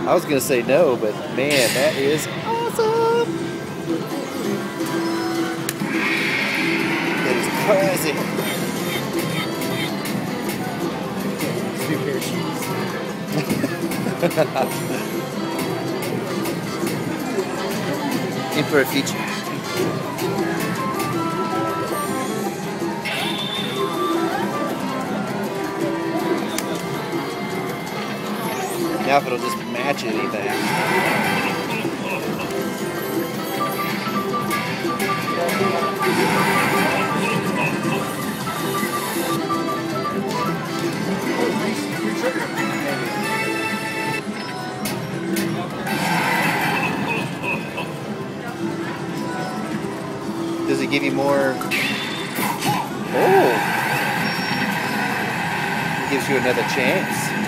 I was gonna say no, but man, that is awesome. That is crazy. Two pair of shoes. In for a feature. Now if it'll just match anything. Does it give you more? Oh! It gives you another chance.